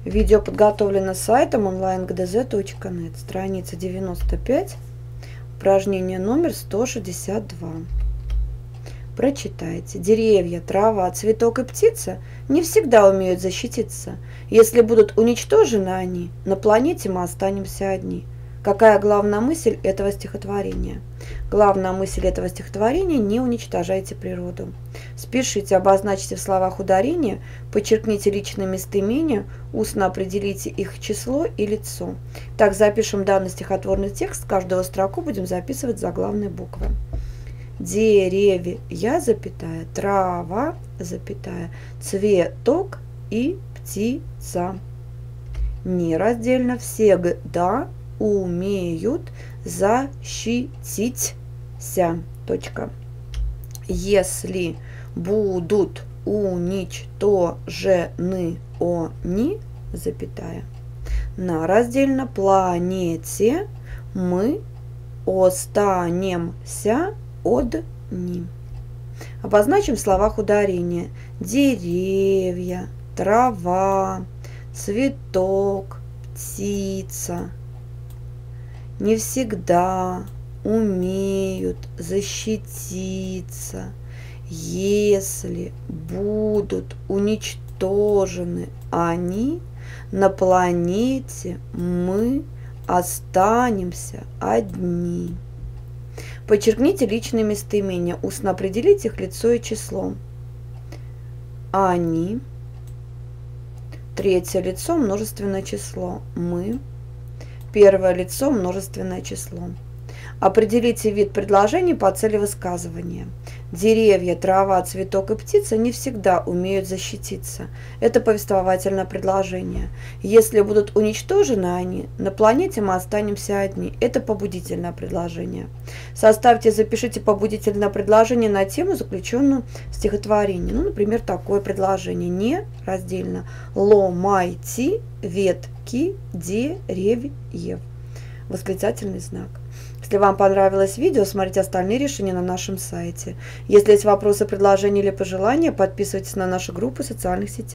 Видео подготовлено сайтом onlinegdz.net, страница 95, упражнение номер 162. Прочитайте. Деревья, трава, цветок и птица не всегда умеют защититься. Если будут уничтожены они, на планете мы останемся одни. Какая главная мысль этого стихотворения? Главная мысль этого стихотворения – не уничтожайте природу. Спешите, обозначьте в словах ударения, подчеркните личные местоимения, устно определите их число и лицо. Так запишем данный стихотворный текст, каждую строку будем записывать заглавные буквы. Деревья, запятая, трава, запятая, цветок и птица. Нераздельно всегда умеют защититься. Точка. Если будут уничтожены они, запятая, на раздельно планете мы останемся одни. Обозначим в словах ударения. Деревья, трава, цветок, птица не всегда умеют защититься. Если будут уничтожены они, на планете мы останемся одни. Подчеркните личные местоимения, устно определите их лицо и число. Они. Третье лицо множественное число. Мы. Первое лицо множественное число. Определите вид предложений по цели высказывания. Деревья, трава, цветок и птица не всегда умеют защититься. Это повествовательное предложение. Если будут уничтожены они, на планете мы останемся одни. Это побудительное предложение. Составьте и запишите побудительное предложение на тему, заключенную в стихотворении. Ну, например, такое предложение. Не раздельно. Ломайте ветки деревьев. Восклицательный знак. Если вам понравилось видео, смотрите остальные решения на нашем сайте. Если есть вопросы, предложения или пожелания, подписывайтесь на наши группы в социальных сетях.